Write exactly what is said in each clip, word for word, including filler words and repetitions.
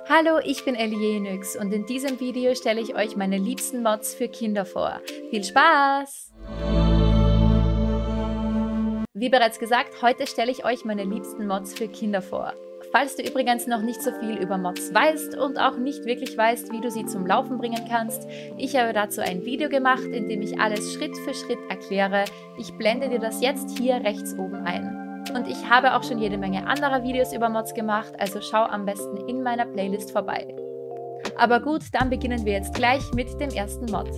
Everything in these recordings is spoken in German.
Hallo, ich bin Elienix und in diesem Video stelle ich euch meine liebsten Mods für Kinder vor. Viel Spaß! Wie bereits gesagt, heute stelle ich euch meine liebsten Mods für Kinder vor. Falls du übrigens noch nicht so viel über Mods weißt und auch nicht wirklich weißt, wie du sie zum Laufen bringen kannst, ich habe dazu ein Video gemacht, in dem ich alles Schritt für Schritt erkläre. Ich blende dir das jetzt hier rechts oben ein. Und ich habe auch schon jede Menge anderer Videos über Mods gemacht, also schau am besten in meiner Playlist vorbei. Aber gut, dann beginnen wir jetzt gleich mit dem ersten Mod.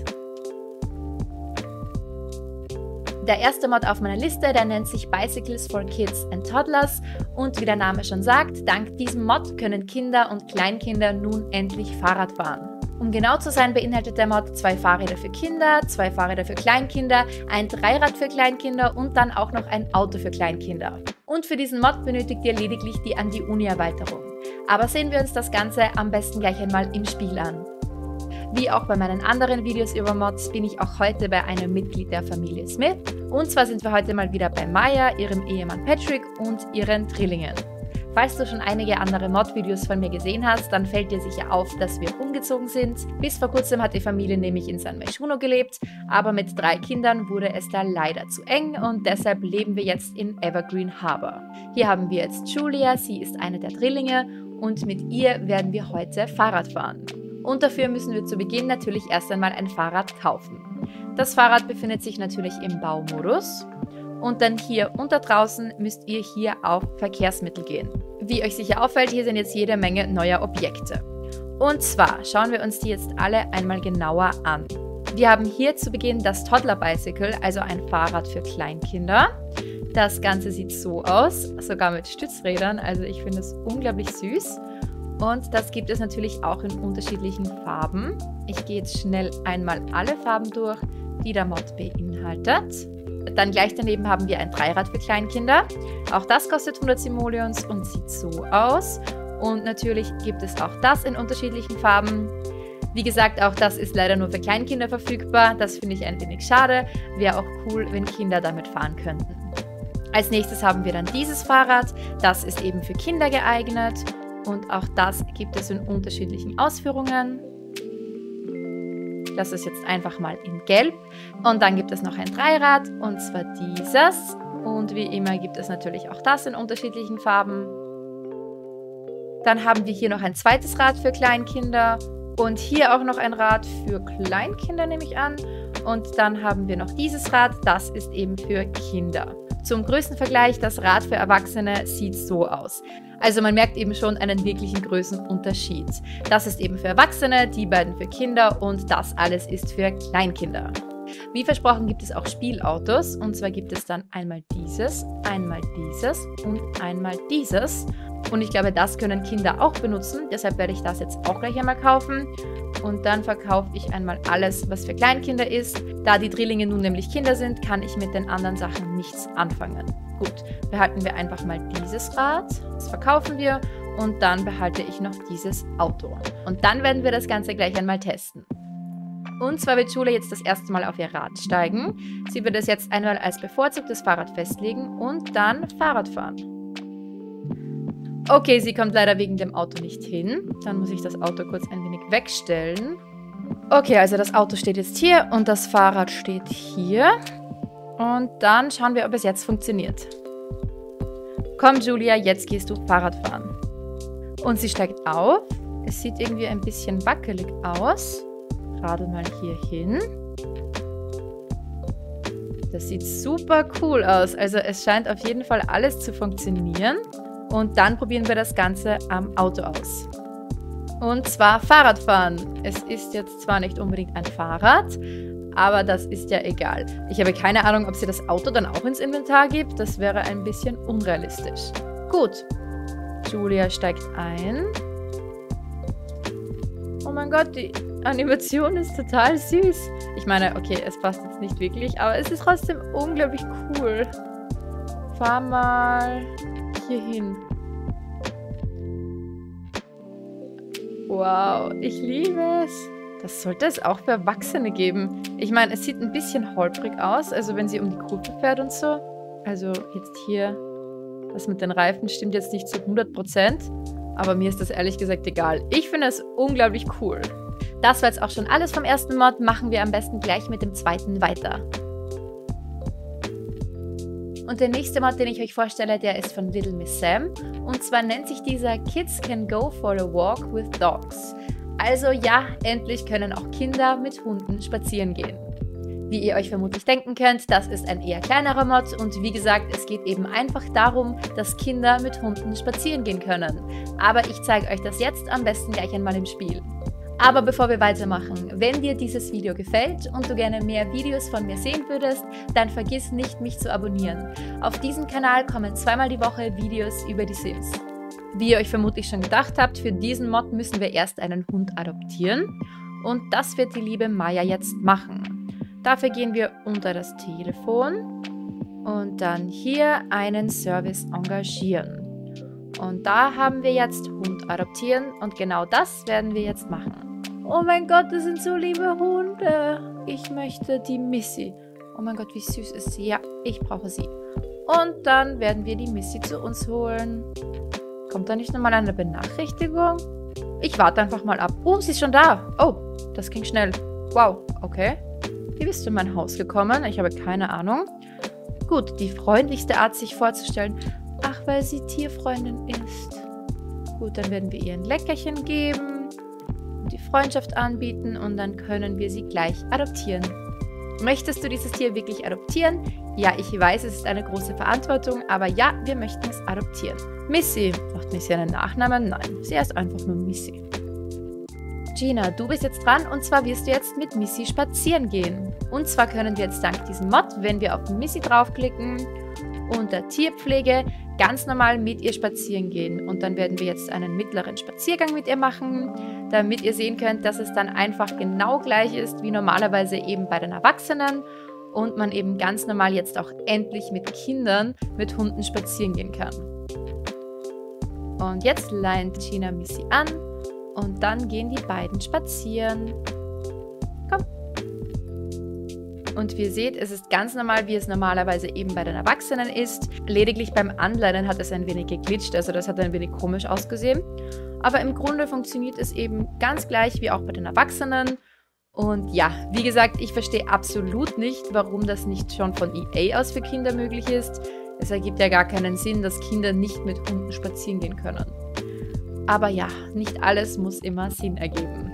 Der erste Mod auf meiner Liste, der nennt sich Bicycles for Kids and Toddlers und wie der Name schon sagt, dank diesem Mod können Kinder und Kleinkinder nun endlich Fahrrad fahren. Um genau zu sein, beinhaltet der Mod zwei Fahrräder für Kinder, zwei Fahrräder für Kleinkinder, ein Dreirad für Kleinkinder und dann auch noch ein Auto für Kleinkinder. Und für diesen Mod benötigt ihr lediglich die An die Uni-Erweiterung. Aber sehen wir uns das Ganze am besten gleich einmal im Spiel an. Wie auch bei meinen anderen Videos über Mods bin ich auch heute bei einem Mitglied der Familie Smith. Und zwar sind wir heute mal wieder bei Maya, ihrem Ehemann Patrick und ihren Drillingen. Falls du schon einige andere Mod-Videos von mir gesehen hast, dann fällt dir sicher auf, dass wir umgezogen sind. Bis vor kurzem hat die Familie nämlich in San Myshuno gelebt, aber mit drei Kindern wurde es da leider zu eng und deshalb leben wir jetzt in Evergreen Harbor. Hier haben wir jetzt Julia, sie ist eine der Drillinge und mit ihr werden wir heute Fahrrad fahren. Und dafür müssen wir zu Beginn natürlich erst einmal ein Fahrrad kaufen. Das Fahrrad befindet sich natürlich im Baumodus. Und dann hier unter draußen müsst ihr hier auf Verkehrsmittel gehen. Wie euch sicher auffällt, hier sind jetzt jede Menge neuer Objekte. Und zwar schauen wir uns die jetzt alle einmal genauer an. Wir haben hier zu Beginn das Toddler Bicycle, also ein Fahrrad für Kleinkinder. Das Ganze sieht so aus, sogar mit Stützrädern, also ich finde es unglaublich süß. Und das gibt es natürlich auch in unterschiedlichen Farben. Ich gehe jetzt schnell einmal alle Farben durch, die der Mod beinhaltet. Dann gleich daneben haben wir ein Dreirad für Kleinkinder. Auch das kostet hundert Simoleons und sieht so aus. Und natürlich gibt es auch das in unterschiedlichen Farben. Wie gesagt, auch das ist leider nur für Kleinkinder verfügbar. Das finde ich ein wenig schade. Wäre auch cool, wenn Kinder damit fahren könnten. Als nächstes haben wir dann dieses Fahrrad. Das ist eben für Kinder geeignet. Und auch das gibt es in unterschiedlichen Ausführungen. Ich lasse es jetzt einfach mal in Gelb. Und dann gibt es noch ein Dreirad, und zwar dieses. Und wie immer gibt es natürlich auch das in unterschiedlichen Farben. Dann haben wir hier noch ein zweites Rad für Kleinkinder. Und hier auch noch ein Rad für Kleinkinder, nehme ich an. Und dann haben wir noch dieses Rad, das ist eben für Kinder. Zum größten Vergleich, das Rad für Erwachsene sieht so aus. Also man merkt eben schon einen wirklichen Größenunterschied. Das ist eben für Erwachsene, die beiden für Kinder und das alles ist für Kleinkinder. Wie versprochen gibt es auch Spielautos und zwar gibt es dann einmal dieses, einmal dieses und einmal dieses. Und ich glaube, das können Kinder auch benutzen, deshalb werde ich das jetzt auch gleich einmal kaufen. Und dann verkaufe ich einmal alles, was für Kleinkinder ist. Da die Drillinge nun nämlich Kinder sind, kann ich mit den anderen Sachen nichts anfangen. Gut, behalten wir einfach mal dieses Rad, das verkaufen wir und dann behalte ich noch dieses Auto. Und dann werden wir das Ganze gleich einmal testen. Und zwar wird Julia jetzt das erste Mal auf ihr Rad steigen. Sie wird es jetzt einmal als bevorzugtes Fahrrad festlegen und dann Fahrrad fahren. Okay, sie kommt leider wegen dem Auto nicht hin. Dann muss ich das Auto kurz ein wenig wegstellen. Okay, also das Auto steht jetzt hier und das Fahrrad steht hier. Und dann schauen wir, ob es jetzt funktioniert. Komm, Julia, jetzt gehst du Fahrrad fahren. Und sie steigt auf. Es sieht irgendwie ein bisschen wackelig aus. Radel mal hier hin. Das sieht super cool aus. Also es scheint auf jeden Fall alles zu funktionieren. Und dann probieren wir das Ganze am Auto aus. Und zwar Fahrradfahren. Es ist jetzt zwar nicht unbedingt ein Fahrrad, aber das ist ja egal. Ich habe keine Ahnung, ob sie das Auto dann auch ins Inventar gibt. Das wäre ein bisschen unrealistisch. Gut. Julia steigt ein. Oh mein Gott, die Animation ist total süß. Ich meine, okay, es passt jetzt nicht wirklich, aber es ist trotzdem unglaublich cool. Fahr mal hier hin. Wow, ich liebe es. Das sollte es auch für Erwachsene geben. Ich meine, es sieht ein bisschen holprig aus, also wenn sie um die Kurve fährt und so. Also jetzt hier, das mit den Reifen stimmt jetzt nicht zu hundert Prozent. aber mir ist das ehrlich gesagt egal. Ich finde es unglaublich cool. Das war jetzt auch schon alles vom ersten Mod. Machen wir am besten gleich mit dem zweiten weiter. Und der nächste Mod, den ich euch vorstelle, der ist von Little Miss Sam. Und zwar nennt sich dieser Kids Can Go for a Walk with Dogs. Also ja, endlich können auch Kinder mit Hunden spazieren gehen. Wie ihr euch vermutlich denken könnt, das ist ein eher kleinerer Mod und wie gesagt, es geht eben einfach darum, dass Kinder mit Hunden spazieren gehen können. Aber ich zeige euch das jetzt am besten gleich einmal im Spiel. Aber bevor wir weitermachen, wenn dir dieses Video gefällt und du gerne mehr Videos von mir sehen würdest, dann vergiss nicht, mich zu abonnieren. Auf diesem Kanal kommen zweimal die Woche Videos über die Sims. Wie ihr euch vermutlich schon gedacht habt, für diesen Mod müssen wir erst einen Hund adoptieren und das wird die liebe Maya jetzt machen. Dafür gehen wir unter das Telefon und dann hier einen Service engagieren. Und da haben wir jetzt Hund adoptieren und genau das werden wir jetzt machen. Oh mein Gott, das sind so liebe Hunde. Ich möchte die Missy. Oh mein Gott, wie süß ist sie. Ja, ich brauche sie. Und dann werden wir die Missy zu uns holen. Kommt da nicht nochmal eine Benachrichtigung? Ich warte einfach mal ab. Oh, sie ist schon da. Oh, das ging schnell. Wow, okay. Wie bist du in mein Haus gekommen? Ich habe keine Ahnung. Gut, die freundlichste Art, sich vorzustellen. Ach, weil sie Tierfreundin ist. Gut, dann werden wir ihr ein Leckerchen geben. Die Freundschaft anbieten und dann können wir sie gleich adoptieren. Möchtest du dieses Tier wirklich adoptieren? Ja, ich weiß, es ist eine große Verantwortung, aber ja, wir möchten es adoptieren. Missy. Braucht Missy einen Nachnamen? Nein, sie heißt einfach nur Missy. Gina, du bist jetzt dran und zwar wirst du jetzt mit Missy spazieren gehen. Und zwar können wir jetzt dank diesem Mod, wenn wir auf Missy draufklicken, unter Tierpflege ganz normal mit ihr spazieren gehen. Und dann werden wir jetzt einen mittleren Spaziergang mit ihr machen, damit ihr sehen könnt, dass es dann einfach genau gleich ist wie normalerweise eben bei den Erwachsenen und man eben ganz normal jetzt auch endlich mit Kindern mit Hunden spazieren gehen kann. Und jetzt leint Gina Missy an und dann gehen die beiden spazieren. Komm. Und wie ihr seht, es ist ganz normal, wie es normalerweise eben bei den Erwachsenen ist. Lediglich beim Anleinen hat es ein wenig geglitscht, also das hat ein wenig komisch ausgesehen. Aber im Grunde funktioniert es eben ganz gleich wie auch bei den Erwachsenen. Und ja, wie gesagt, ich verstehe absolut nicht, warum das nicht schon von E A aus für Kinder möglich ist. Es ergibt ja gar keinen Sinn, dass Kinder nicht mit Hunden spazieren gehen können. Aber ja, nicht alles muss immer Sinn ergeben.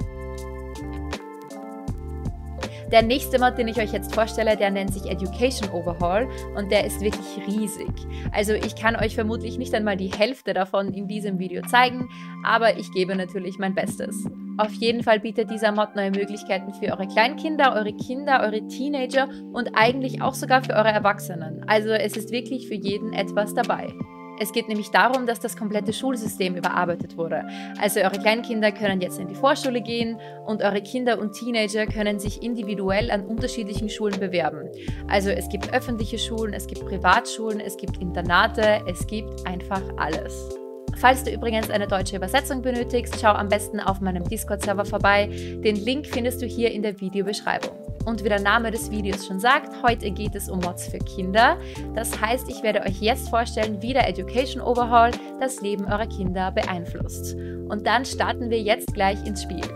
Der nächste Mod, den ich euch jetzt vorstelle, der nennt sich Education Overhaul und der ist wirklich riesig. Also ich kann euch vermutlich nicht einmal die Hälfte davon in diesem Video zeigen, aber ich gebe natürlich mein Bestes. Auf jeden Fall bietet dieser Mod neue Möglichkeiten für eure Kleinkinder, eure Kinder, eure Teenager und eigentlich auch sogar für eure Erwachsenen. Also es ist wirklich für jeden etwas dabei. Es geht nämlich darum, dass das komplette Schulsystem überarbeitet wurde. Also eure Kleinkinder können jetzt in die Vorschule gehen und eure Kinder und Teenager können sich individuell an unterschiedlichen Schulen bewerben. Also es gibt öffentliche Schulen, es gibt Privatschulen, es gibt Internate, es gibt einfach alles. Falls du übrigens eine deutsche Übersetzung benötigst, schau am besten auf meinem Discord-Server vorbei. Den Link findest du hier in der Videobeschreibung. Und wie der Name des Videos schon sagt, heute geht es um Mods für Kinder. Das heißt, ich werde euch jetzt vorstellen, wie der Education Overhaul das Leben eurer Kinder beeinflusst. Und dann starten wir jetzt gleich ins Spiel.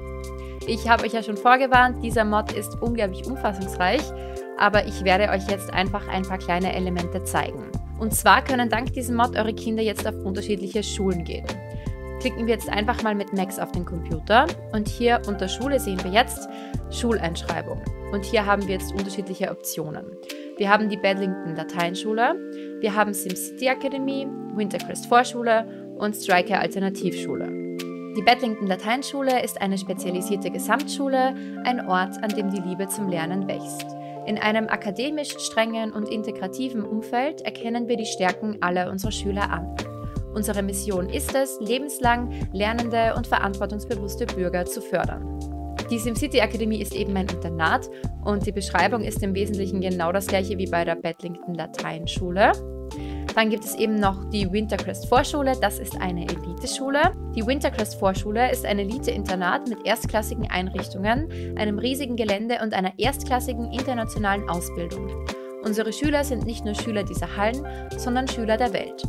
Ich habe euch ja schon vorgewarnt, dieser Mod ist unglaublich umfassungsreich, aber ich werde euch jetzt einfach ein paar kleine Elemente zeigen. Und zwar können dank diesem Mod eure Kinder jetzt auf unterschiedliche Schulen gehen. Klicken wir jetzt einfach mal mit Max auf den Computer und hier unter Schule sehen wir jetzt Schuleinschreibung. Und hier haben wir jetzt unterschiedliche Optionen. Wir haben die Bedlington Lateinschule, wir haben SimCity Akademie, Wintercrest Vorschule und Striker Alternativschule. Die Bedlington Lateinschule ist eine spezialisierte Gesamtschule, ein Ort, an dem die Liebe zum Lernen wächst. In einem akademisch strengen und integrativen Umfeld erkennen wir die Stärken aller unserer Schüler an. Unsere Mission ist es, lebenslang lernende und verantwortungsbewusste Bürger zu fördern. Die SimCity Akademie ist eben ein Internat und die Beschreibung ist im Wesentlichen genau das gleiche wie bei der Bedlington Lateinschule. Dann gibt es eben noch die Wintercrest Vorschule, das ist eine Eliteschule. Die Wintercrest Vorschule ist ein Elite-Internat mit erstklassigen Einrichtungen, einem riesigen Gelände und einer erstklassigen internationalen Ausbildung. Unsere Schüler sind nicht nur Schüler dieser Hallen, sondern Schüler der Welt.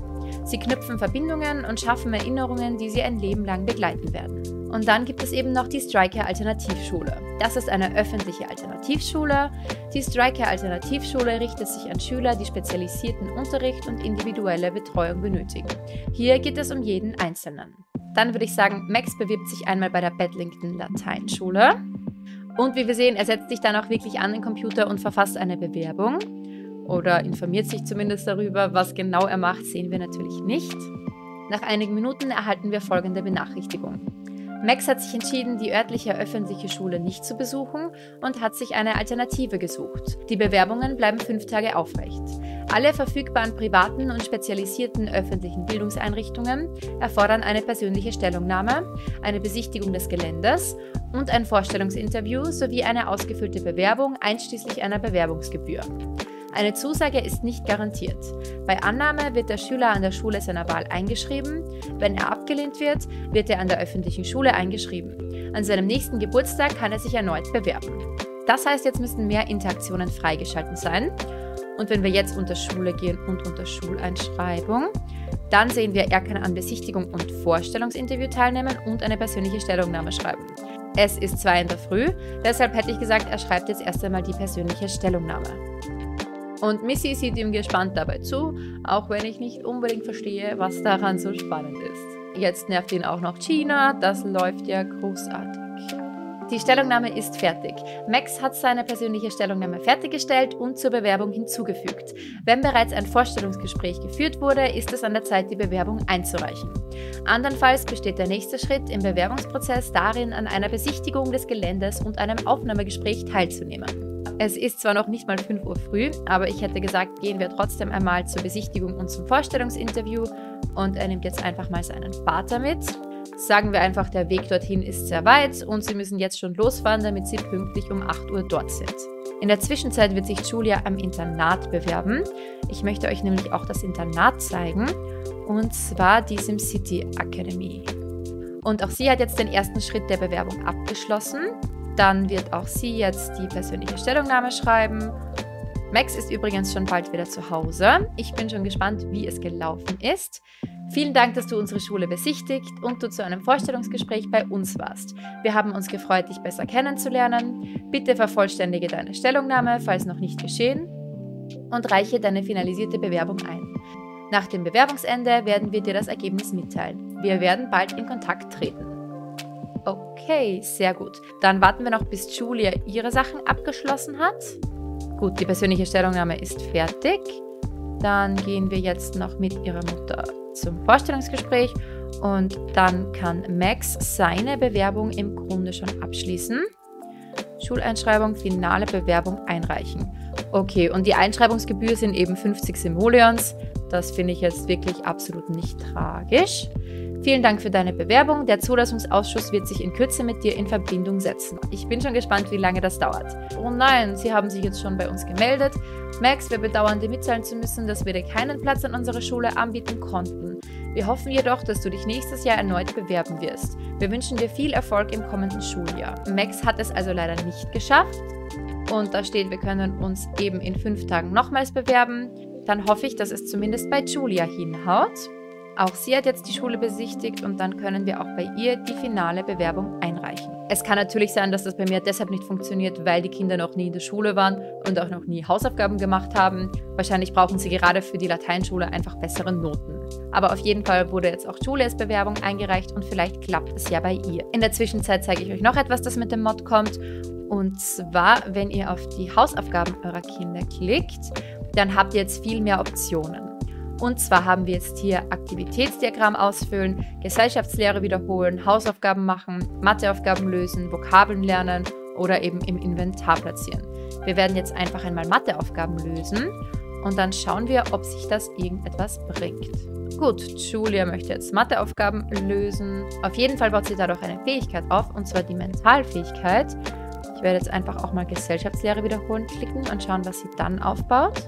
Sie knüpfen Verbindungen und schaffen Erinnerungen, die sie ein Leben lang begleiten werden. Und dann gibt es eben noch die Stryker Alternativschule. Das ist eine öffentliche Alternativschule. Die Stryker Alternativschule richtet sich an Schüler, die spezialisierten Unterricht und individuelle Betreuung benötigen. Hier geht es um jeden Einzelnen. Dann würde ich sagen, Max bewirbt sich einmal bei der Bedlington Lateinschule. Und wie wir sehen, er setzt sich dann auch wirklich an den Computer und verfasst eine Bewerbung. Oder informiert sich zumindest darüber. Was genau er macht, sehen wir natürlich nicht. Nach einigen Minuten erhalten wir folgende Benachrichtigung. Max hat sich entschieden, die örtliche öffentliche Schule nicht zu besuchen und hat sich eine Alternative gesucht. Die Bewerbungen bleiben fünf Tage aufrecht. Alle verfügbaren privaten und spezialisierten öffentlichen Bildungseinrichtungen erfordern eine persönliche Stellungnahme, eine Besichtigung des Geländes und ein Vorstellungsinterview sowie eine ausgefüllte Bewerbung einschließlich einer Bewerbungsgebühr. Eine Zusage ist nicht garantiert. Bei Annahme wird der Schüler an der Schule seiner Wahl eingeschrieben. Wenn er abgelehnt wird, wird er an der öffentlichen Schule eingeschrieben. An seinem nächsten Geburtstag kann er sich erneut bewerben. Das heißt, jetzt müssten mehr Interaktionen freigeschaltet sein. Und wenn wir jetzt unter Schule gehen und unter Schuleinschreibung, dann sehen wir, er kann an Besichtigung und Vorstellungsinterview teilnehmen und eine persönliche Stellungnahme schreiben. Es ist zwei in der Früh, deshalb hätte ich gesagt, er schreibt jetzt erst einmal die persönliche Stellungnahme. Und Missy sieht ihm gespannt dabei zu, auch wenn ich nicht unbedingt verstehe, was daran so spannend ist. Jetzt nervt ihn auch noch Gina, das läuft ja großartig. Die Stellungnahme ist fertig. Max hat seine persönliche Stellungnahme fertiggestellt und zur Bewerbung hinzugefügt. Wenn bereits ein Vorstellungsgespräch geführt wurde, ist es an der Zeit, die Bewerbung einzureichen. Andernfalls besteht der nächste Schritt im Bewerbungsprozess darin, an einer Besichtigung des Geländes und einem Aufnahmegespräch teilzunehmen. Es ist zwar noch nicht mal fünf Uhr früh, aber ich hätte gesagt, gehen wir trotzdem einmal zur Besichtigung und zum Vorstellungsinterview und er nimmt jetzt einfach mal seinen Vater mit. Sagen wir einfach, der Weg dorthin ist sehr weit und sie müssen jetzt schon losfahren, damit sie pünktlich um acht Uhr dort sind. In der Zwischenzeit wird sich Julia am Internat bewerben. Ich möchte euch nämlich auch das Internat zeigen, und zwar die SimCity Academy. Und auch sie hat jetzt den ersten Schritt der Bewerbung abgeschlossen. Dann wird auch sie jetzt die persönliche Stellungnahme schreiben. Max ist übrigens schon bald wieder zu Hause. Ich bin schon gespannt, wie es gelaufen ist. Vielen Dank, dass du unsere Schule besichtigt und du zu einem Vorstellungsgespräch bei uns warst. Wir haben uns gefreut, dich besser kennenzulernen. Bitte vervollständige deine Stellungnahme, falls noch nicht geschehen, und reiche deine finalisierte Bewerbung ein. Nach dem Bewerbungsende werden wir dir das Ergebnis mitteilen. Wir werden bald in Kontakt treten. Okay, sehr gut. Dann warten wir noch, bis Julia ihre Sachen abgeschlossen hat. Gut, die persönliche Stellungnahme ist fertig. Dann gehen wir jetzt noch mit ihrer Mutter zum Vorstellungsgespräch und dann kann Max seine Bewerbung im Grunde schon abschließen. Schuleinschreibung, finale Bewerbung einreichen. Okay, und die Einschreibungsgebühr sind eben fünfzig Simoleons. Das finde ich jetzt wirklich absolut nicht tragisch. Vielen Dank für deine Bewerbung. Der Zulassungsausschuss wird sich in Kürze mit dir in Verbindung setzen. Ich bin schon gespannt, wie lange das dauert. Oh nein, sie haben sich jetzt schon bei uns gemeldet. Max, wir bedauern dir mitteilen zu müssen, dass wir dir keinen Platz an unserer Schule anbieten konnten. Wir hoffen jedoch, dass du dich nächstes Jahr erneut bewerben wirst. Wir wünschen dir viel Erfolg im kommenden Schuljahr. Max hat es also leider nicht geschafft. Und da steht, wir können uns eben in fünf Tagen nochmals bewerben. Dann hoffe ich, dass es zumindest bei Julia hinhaut. Auch sie hat jetzt die Schule besichtigt und dann können wir auch bei ihr die finale Bewerbung einreichen. Es kann natürlich sein, dass das bei mir deshalb nicht funktioniert, weil die Kinder noch nie in der Schule waren und auch noch nie Hausaufgaben gemacht haben. Wahrscheinlich brauchen sie gerade für die Lateinschule einfach bessere Noten. Aber auf jeden Fall wurde jetzt auch Julias Bewerbung eingereicht und vielleicht klappt es ja bei ihr. In der Zwischenzeit zeige ich euch noch etwas, das mit dem Mod kommt. Und zwar, wenn ihr auf die Hausaufgaben eurer Kinder klickt, dann habt ihr jetzt viel mehr Optionen. Und zwar haben wir jetzt hier Aktivitätsdiagramm ausfüllen, Gesellschaftslehre wiederholen, Hausaufgaben machen, Matheaufgaben lösen, Vokabeln lernen oder eben im Inventar platzieren. Wir werden jetzt einfach einmal Matheaufgaben lösen und dann schauen wir, ob sich das irgendetwas bringt. Gut, Julia möchte jetzt Matheaufgaben lösen. Auf jeden Fall baut sie dadurch eine Fähigkeit auf, und zwar die Mentalfähigkeit. Ich werde jetzt einfach auch mal Gesellschaftslehre wiederholen klicken und schauen, was sie dann aufbaut.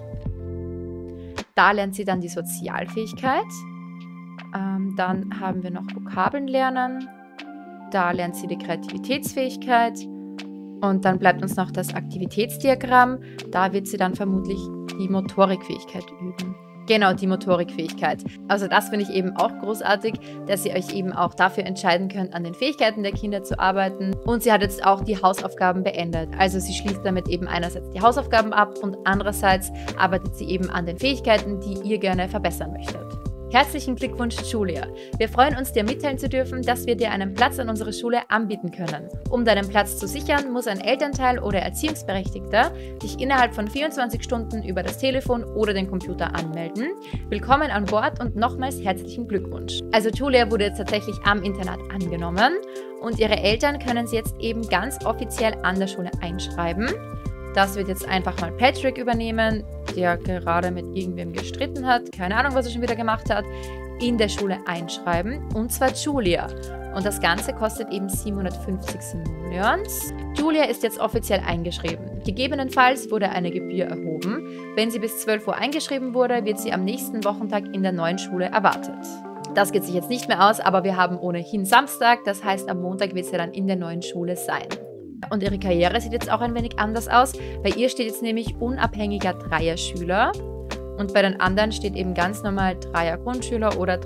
Da lernt sie dann die Sozialfähigkeit. Ähm, dann haben wir noch Vokabeln lernen. Da lernt sie die Kreativitätsfähigkeit. Und dann bleibt uns noch das Aktivitätsdiagramm. Da wird sie dann vermutlich die Motorikfähigkeit üben. Genau, die Motorikfähigkeit. Also das finde ich eben auch großartig, dass ihr euch eben auch dafür entscheiden könnt, an den Fähigkeiten der Kinder zu arbeiten. Und sie hat jetzt auch die Hausaufgaben beendet. Also sie schließt damit eben einerseits die Hausaufgaben ab und andererseits arbeitet sie eben an den Fähigkeiten, die ihr gerne verbessern möchtet. Herzlichen Glückwunsch, Julia! Wir freuen uns, dir mitteilen zu dürfen, dass wir dir einen Platz an unserer Schule anbieten können. Um deinen Platz zu sichern, muss ein Elternteil oder Erziehungsberechtigter dich innerhalb von vierundzwanzig Stunden über das Telefon oder den Computer anmelden. Willkommen an Bord und nochmals herzlichen Glückwunsch! Also Julia wurde jetzt tatsächlich am Internat angenommen und ihre Eltern können sie jetzt eben ganz offiziell an der Schule einschreiben. Das wird jetzt einfach mal Patrick übernehmen, der gerade mit irgendwem gestritten hat, keine Ahnung, was er schon wieder gemacht hat, in der Schule einschreiben, und zwar Julia. Und das Ganze kostet eben siebenhundertfünfzig Simoleons. Julia ist jetzt offiziell eingeschrieben. Gegebenenfalls wurde eine Gebühr erhoben. Wenn sie bis zwölf Uhr eingeschrieben wurde, wird sie am nächsten Wochentag in der neuen Schule erwartet. Das geht sich jetzt nicht mehr aus, aber wir haben ohnehin Samstag, das heißt am Montag wird sie dann in der neuen Schule sein. Und ihre Karriere sieht jetzt auch ein wenig anders aus. Bei ihr steht jetzt nämlich unabhängiger Dreierschüler und bei den anderen steht eben ganz normal Dreier-Grundschüler oder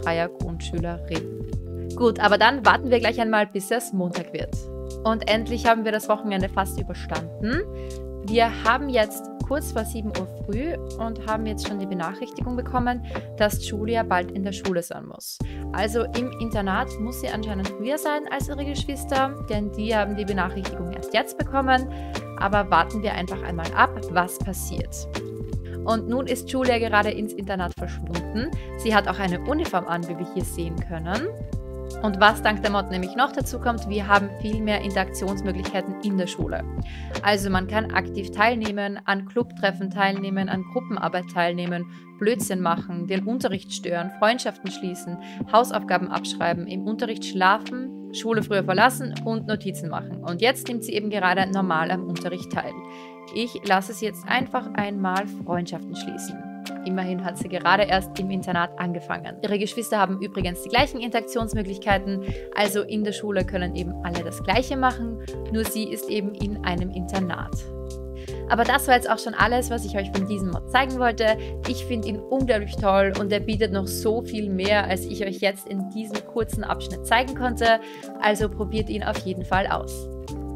Dreier-Grundschülerin. Gut, aber dann warten wir gleich einmal, bis es Montag wird. Und endlich haben wir das Wochenende fast überstanden. Wir haben jetzt kurz vor sieben Uhr früh und haben jetzt schon die Benachrichtigung bekommen, dass Julia bald in der Schule sein muss. Also im Internat muss sie anscheinend früher sein als ihre Geschwister, denn die haben die Benachrichtigung erst jetzt bekommen. Aber warten wir einfach einmal ab, was passiert. Und nun ist Julia gerade ins Internat verschwunden. Sie hat auch eine Uniform an, wie wir hier sehen können. Und was dank der Mod nämlich noch dazu kommt, wir haben viel mehr Interaktionsmöglichkeiten in der Schule. Also man kann aktiv teilnehmen, an Clubtreffen teilnehmen, an Gruppenarbeit teilnehmen, Blödsinn machen, den Unterricht stören, Freundschaften schließen, Hausaufgaben abschreiben, im Unterricht schlafen, Schule früher verlassen und Notizen machen. Und jetzt nimmt sie eben gerade normal am Unterricht teil. Ich lasse sie jetzt einfach einmal Freundschaften schließen. Immerhin hat sie gerade erst im Internat angefangen. Ihre Geschwister haben übrigens die gleichen Interaktionsmöglichkeiten, also in der Schule können eben alle das Gleiche machen, nur sie ist eben in einem Internat. Aber das war jetzt auch schon alles, was ich euch von diesem Mod zeigen wollte. Ich finde ihn unglaublich toll und er bietet noch so viel mehr, als ich euch jetzt in diesem kurzen Abschnitt zeigen konnte, also probiert ihn auf jeden Fall aus.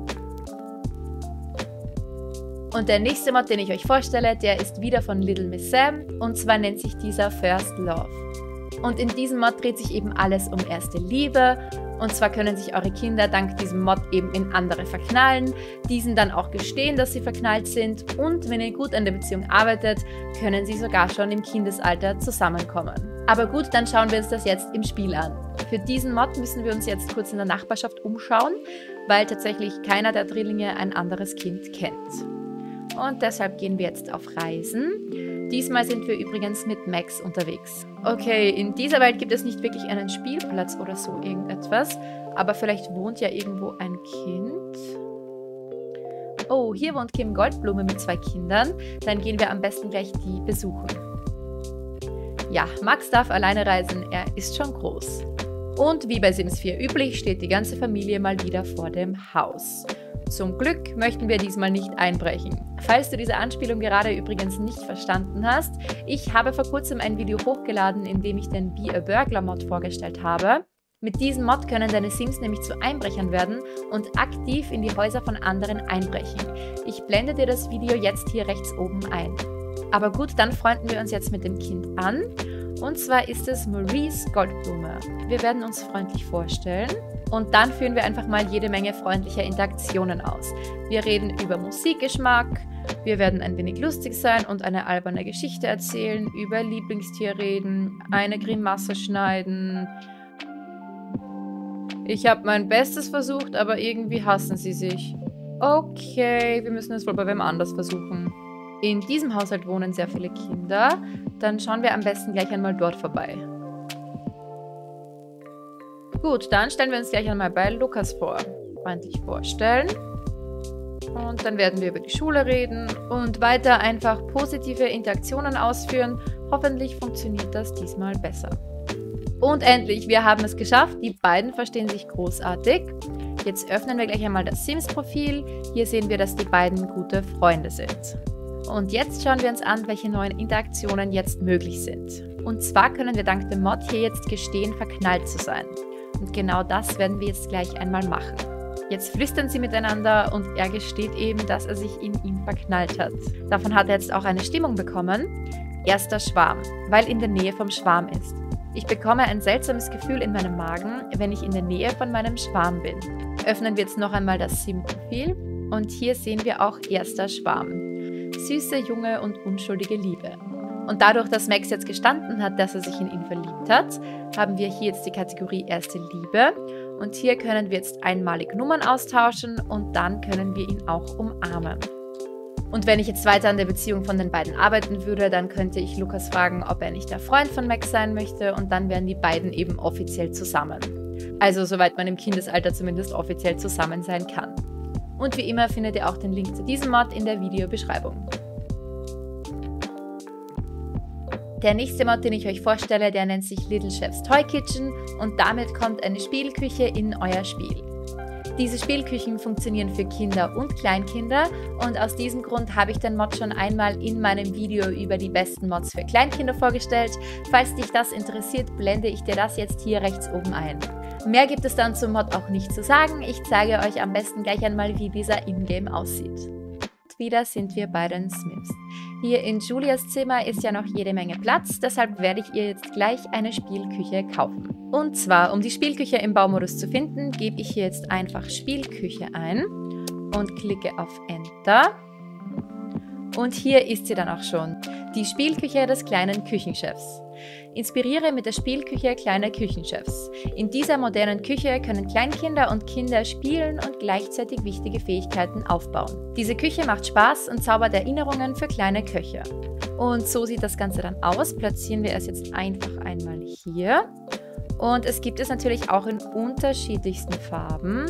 Und der nächste Mod, den ich euch vorstelle, der ist wieder von Little Miss Sam und zwar nennt sich dieser First Love. Und in diesem Mod dreht sich eben alles um erste Liebe und zwar können sich eure Kinder dank diesem Mod eben in andere verknallen, diesen dann auch gestehen, dass sie verknallt sind und wenn ihr gut an der Beziehung arbeitet, können sie sogar schon im Kindesalter zusammenkommen. Aber gut, dann schauen wir uns das jetzt im Spiel an. Für diesen Mod müssen wir uns jetzt kurz in der Nachbarschaft umschauen, weil tatsächlich keiner der Drillinge ein anderes Kind kennt. Und deshalb gehen wir jetzt auf Reisen. Diesmal sind wir übrigens mit Max unterwegs. Okay, in dieser Welt gibt es nicht wirklich einen Spielplatz oder so irgendetwas, aber vielleicht wohnt ja irgendwo ein Kind. Oh, hier wohnt Kim Goldblume mit zwei Kindern. Dann gehen wir am besten gleich die besuchen. Ja, Max darf alleine reisen, er ist schon groß. Und wie bei Sims vier üblich, steht die ganze Familie mal wieder vor dem Haus. Zum Glück möchten wir diesmal nicht einbrechen. Falls du diese Anspielung gerade übrigens nicht verstanden hast, ich habe vor kurzem ein Video hochgeladen, in dem ich den Be a Burglar Mod vorgestellt habe. Mit diesem Mod können deine Sims nämlich zu Einbrechern werden und aktiv in die Häuser von anderen einbrechen. Ich blende dir das Video jetzt hier rechts oben ein. Aber gut, dann freunden wir uns jetzt mit dem Kind an. Und zwar ist es Maurice Goldblume. Wir werden uns freundlich vorstellen. Und dann führen wir einfach mal jede Menge freundlicher Interaktionen aus. Wir reden über Musikgeschmack, wir werden ein wenig lustig sein und eine alberne Geschichte erzählen, über Lieblingstier reden, eine Grimasse schneiden. Ich habe mein Bestes versucht, aber irgendwie hassen sie sich. Okay, wir müssen es wohl bei wem anders versuchen. In diesem Haushalt wohnen sehr viele Kinder. Dann schauen wir am besten gleich einmal dort vorbei. Gut, dann stellen wir uns gleich einmal bei Lukas vor. Freundlich vorstellen. Und dann werden wir über die Schule reden und weiter einfach positive Interaktionen ausführen. Hoffentlich funktioniert das diesmal besser. Und endlich, wir haben es geschafft. Die beiden verstehen sich großartig. Jetzt öffnen wir gleich einmal das Sims-Profil. Hier sehen wir, dass die beiden gute Freunde sind. Und jetzt schauen wir uns an, welche neuen Interaktionen jetzt möglich sind. Und zwar können wir dank dem Mod hier jetzt gestehen, verknallt zu sein. Und genau das werden wir jetzt gleich einmal machen. Jetzt flüstern sie miteinander und er gesteht eben, dass er sich in ihn verknallt hat. Davon hat er jetzt auch eine Stimmung bekommen. Erster Schwarm, weil in der Nähe vom Schwarm ist. Ich bekomme ein seltsames Gefühl in meinem Magen, wenn ich in der Nähe von meinem Schwarm bin. Öffnen wir jetzt noch einmal das Sim-Profil und hier sehen wir auch erster Schwarm. Süße, junge und unschuldige Liebe. Und dadurch, dass Max jetzt gestanden hat, dass er sich in ihn verliebt hat, haben wir hier jetzt die Kategorie Erste Liebe. Und hier können wir jetzt einmalig Nummern austauschen und dann können wir ihn auch umarmen. Und wenn ich jetzt weiter an der Beziehung von den beiden arbeiten würde, dann könnte ich Lukas fragen, ob er nicht der Freund von Max sein möchte und dann wären die beiden eben offiziell zusammen. Also soweit man im Kindesalter zumindest offiziell zusammen sein kann. Und wie immer findet ihr auch den Link zu diesem Mod in der Videobeschreibung. Der nächste Mod, den ich euch vorstelle, der nennt sich Little Chef's Toy Kitchen und damit kommt eine Spielküche in euer Spiel. Diese Spielküchen funktionieren für Kinder und Kleinkinder und aus diesem Grund habe ich den Mod schon einmal in meinem Video über die besten Mods für Kleinkinder vorgestellt. Falls dich das interessiert, blende ich dir das jetzt hier rechts oben ein. Mehr gibt es dann zum Mod auch nicht zu sagen. Ich zeige euch am besten gleich einmal, wie dieser Ingame aussieht. Wieder sind wir bei den Smiths. Hier in Julias Zimmer ist ja noch jede Menge Platz, deshalb werde ich ihr jetzt gleich eine Spielküche kaufen. Und zwar, um die Spielküche im Baumodus zu finden, gebe ich hier jetzt einfach Spielküche ein und klicke auf Enter. Und hier ist sie dann auch schon, die Spielküche des kleinen Küchenchefs. Inspiriere mit der Spielküche kleiner Küchenchefs. In dieser modernen Küche können Kleinkinder und Kinder spielen und gleichzeitig wichtige Fähigkeiten aufbauen. Diese Küche macht Spaß und zaubert Erinnerungen für kleine Köche. Und so sieht das Ganze dann aus. Platzieren wir es jetzt einfach einmal hier. Und es gibt es natürlich auch in unterschiedlichsten Farben.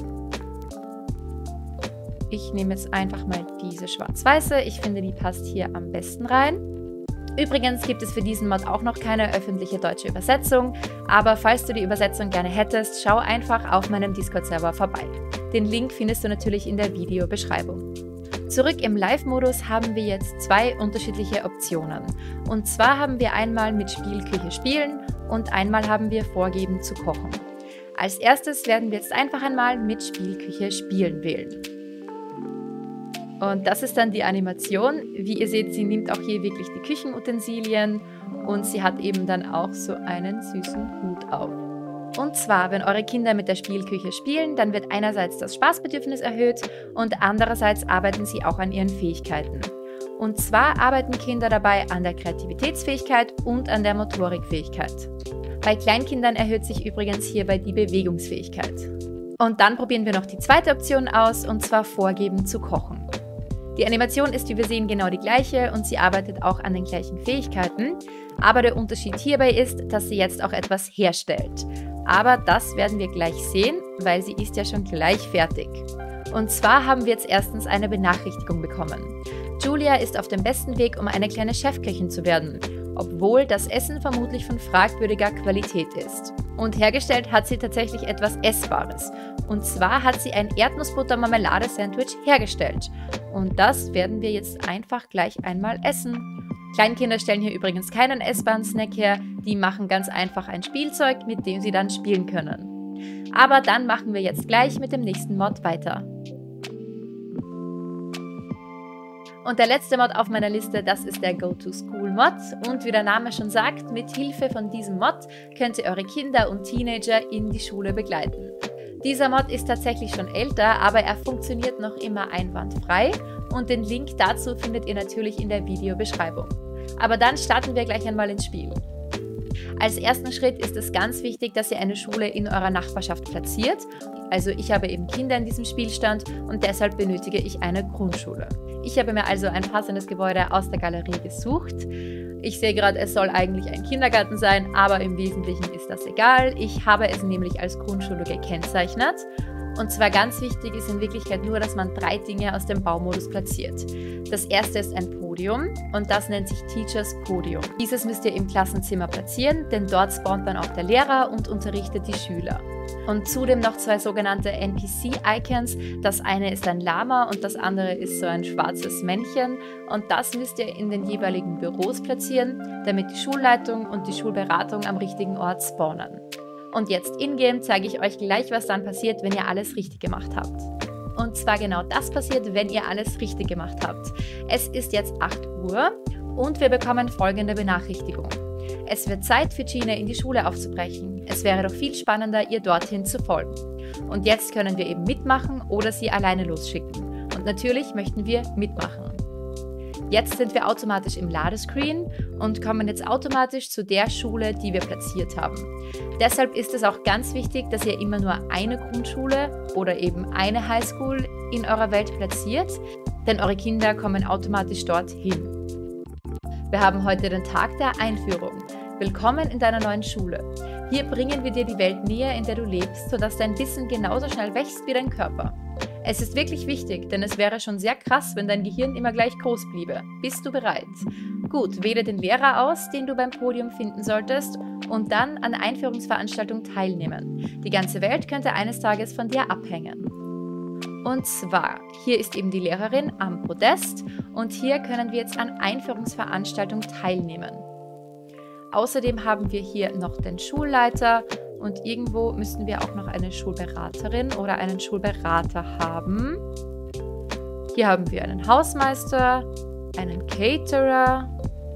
Ich nehme jetzt einfach mal diese schwarz-weiße. Ich finde, die passt hier am besten rein. Übrigens gibt es für diesen Mod auch noch keine öffentliche deutsche Übersetzung, aber falls du die Übersetzung gerne hättest, schau einfach auf meinem Discord-Server vorbei. Den Link findest du natürlich in der Videobeschreibung. Zurück im Live-Modus haben wir jetzt zwei unterschiedliche Optionen. Und zwar haben wir einmal mit Spielküche spielen und einmal haben wir vorgeben zu kochen. Als erstes werden wir jetzt einfach einmal mit Spielküche spielen wählen. Und das ist dann die Animation. Wie ihr seht, sie nimmt auch hier wirklich die Küchenutensilien und sie hat eben dann auch so einen süßen Hut auf. Und zwar, wenn eure Kinder mit der Spielküche spielen, dann wird einerseits das Spaßbedürfnis erhöht und andererseits arbeiten sie auch an ihren Fähigkeiten. Und zwar arbeiten Kinder dabei an der Kreativitätsfähigkeit und an der Motorikfähigkeit. Bei Kleinkindern erhöht sich übrigens hierbei die Bewegungsfähigkeit. Und dann probieren wir noch die zweite Option aus, und zwar vorgeben zu kochen. Die Animation ist, wie wir sehen, genau die gleiche und sie arbeitet auch an den gleichen Fähigkeiten. Aber der Unterschied hierbei ist, dass sie jetzt auch etwas herstellt. Aber das werden wir gleich sehen, weil sie ist ja schon gleich fertig. Und zwar haben wir jetzt erstens eine Benachrichtigung bekommen. Julia ist auf dem besten Weg, um eine kleine Chefköchin zu werden, obwohl das Essen vermutlich von fragwürdiger Qualität ist. Und hergestellt hat sie tatsächlich etwas Essbares. Und zwar hat sie ein Erdnussbutter-Marmelade-Sandwich hergestellt. Und das werden wir jetzt einfach gleich einmal essen. Kleinkinder stellen hier übrigens keinen essbaren Snack her, die machen ganz einfach ein Spielzeug, mit dem sie dann spielen können. Aber dann machen wir jetzt gleich mit dem nächsten Mod weiter. Und der letzte Mod auf meiner Liste, das ist der Go-to-School-Mod. Und wie der Name schon sagt, mit Hilfe von diesem Mod könnt ihr eure Kinder und Teenager in die Schule begleiten. Dieser Mod ist tatsächlich schon älter, aber er funktioniert noch immer einwandfrei und den Link dazu findet ihr natürlich in der Videobeschreibung. Aber dann starten wir gleich einmal ins Spiel. Als ersten Schritt ist es ganz wichtig, dass ihr eine Schule in eurer Nachbarschaft platziert. Also ich habe eben Kinder in diesem Spielstand und deshalb benötige ich eine Grundschule. Ich habe mir also ein passendes Gebäude aus der Galerie gesucht. Ich sehe gerade, es soll eigentlich ein Kindergarten sein, aber im Wesentlichen ist das egal. Ich habe es nämlich als Grundschule gekennzeichnet. Und zwar ganz wichtig ist in Wirklichkeit nur, dass man drei Dinge aus dem Baumodus platziert. Das erste ist ein Podium und das nennt sich Teachers Podium. Dieses müsst ihr im Klassenzimmer platzieren, denn dort spawnt dann auch der Lehrer und unterrichtet die Schüler. Und zudem noch zwei sogenannte N P C-Icons. Das eine ist ein Lama und das andere ist so ein schwarzes Männchen. Und das müsst ihr in den jeweiligen Büros platzieren, damit die Schulleitung und die Schulberatung am richtigen Ort spawnen. Und jetzt in-game zeige ich euch gleich, was dann passiert, wenn ihr alles richtig gemacht habt. Und zwar genau das passiert, wenn ihr alles richtig gemacht habt. Es ist jetzt acht Uhr und wir bekommen folgende Benachrichtigung. Es wird Zeit für Gina in die Schule aufzubrechen. Es wäre doch viel spannender, ihr dorthin zu folgen. Und jetzt können wir eben mitmachen oder sie alleine losschicken. Und natürlich möchten wir mitmachen. Jetzt sind wir automatisch im Ladescreen und kommen jetzt automatisch zu der Schule, die wir platziert haben. Deshalb ist es auch ganz wichtig, dass ihr immer nur eine Grundschule oder eben eine Highschool in eurer Welt platziert, denn eure Kinder kommen automatisch dorthin. Wir haben heute den Tag der Einführung. Willkommen in deiner neuen Schule. Hier bringen wir dir die Welt näher, in der du lebst, sodass dein Wissen genauso schnell wächst wie dein Körper. Es ist wirklich wichtig, denn es wäre schon sehr krass, wenn dein Gehirn immer gleich groß bliebe. Bist du bereit? Gut, wähle den Lehrer aus, den du beim Podium finden solltest, und dann an der Einführungsveranstaltung teilnehmen. Die ganze Welt könnte eines Tages von dir abhängen. Und zwar, hier ist eben die Lehrerin am Podest und hier können wir jetzt an Einführungsveranstaltung teilnehmen. Außerdem haben wir hier noch den Schulleiter und irgendwo müssten wir auch noch eine Schulberaterin oder einen Schulberater haben. Hier haben wir einen Hausmeister, einen Caterer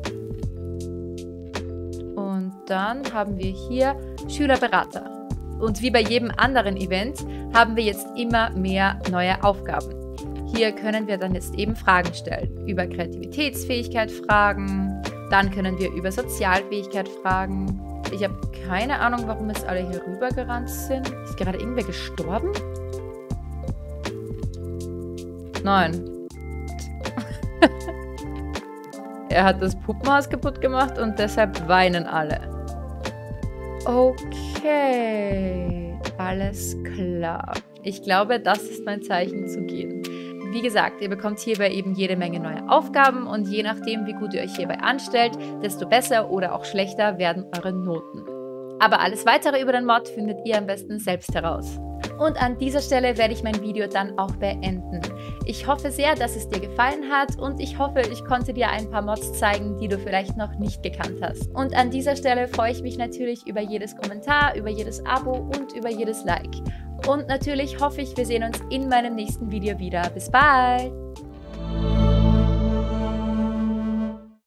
und dann haben wir hier Schülerberater. Und wie bei jedem anderen Event haben wir jetzt immer mehr neue Aufgaben. Hier können wir dann jetzt eben Fragen stellen. Über Kreativitätsfähigkeit fragen, dann können wir über Sozialfähigkeit fragen. Ich habe keine Ahnung, warum jetzt alle hier rüber gerannt sind. Ist gerade irgendwer gestorben? Nein. Er hat das Puppenhaus kaputt gemacht und deshalb weinen alle. Okay, alles klar. Ich glaube, das ist mein Zeichen zu gehen. Wie gesagt, ihr bekommt hierbei eben jede Menge neue Aufgaben und je nachdem, wie gut ihr euch hierbei anstellt, desto besser oder auch schlechter werden eure Noten. Aber alles weitere über den Mod findet ihr am besten selbst heraus. Und an dieser Stelle werde ich mein Video dann auch beenden. Ich hoffe sehr, dass es dir gefallen hat und ich hoffe, ich konnte dir ein paar Mods zeigen, die du vielleicht noch nicht gekannt hast. Und an dieser Stelle freue ich mich natürlich über jedes Kommentar, über jedes Abo und über jedes Like. Und natürlich hoffe ich, wir sehen uns in meinem nächsten Video wieder. Bis bald!